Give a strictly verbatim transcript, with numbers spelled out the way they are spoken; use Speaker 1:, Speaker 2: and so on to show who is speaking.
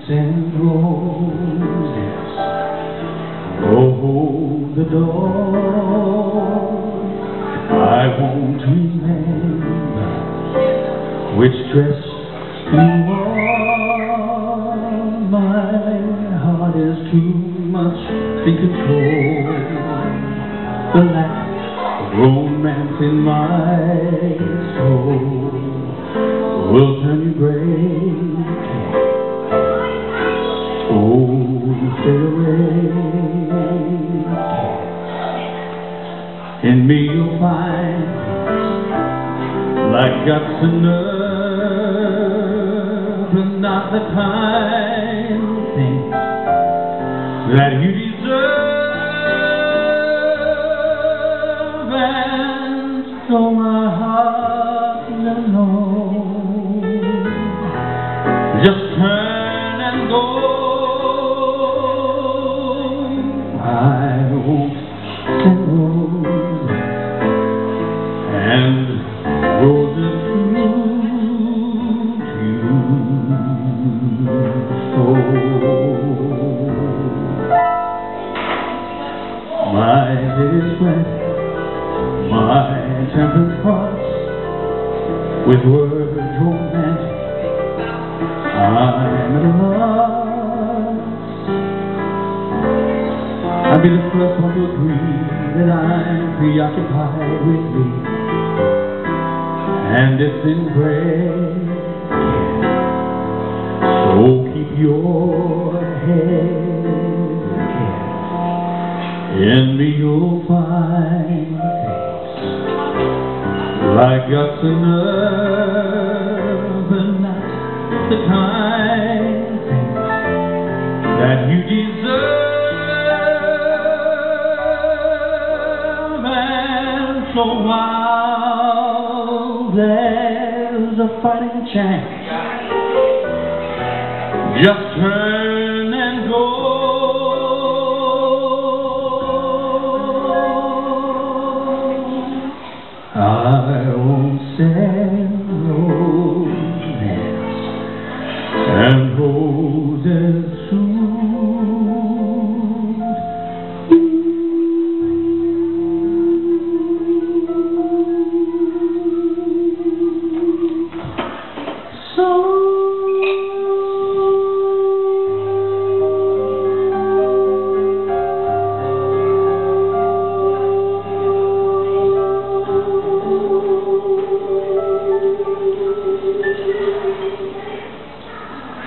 Speaker 1: and roses. Oh, the door. I won't remember which dress you wore. My heart is too much in control. The lack of romance in my soul will turn you gray. Oh, stay away. In me you'll find like guts and nerve, but not the kind of thing that you deserve. And so my heart let know, just turn and go. I won't send roses and roses to you. My head is wet, my temper's hot, with words romantic I'm at a loss. I'll be the first one to agree that I'm preoccupied with me, and it's in great care. So keep your head. In me you'll find things like guts and nerve, and not the kind of things that you deserve. And so while there's a fighting chance, just turn and go. I won't send roses and roses.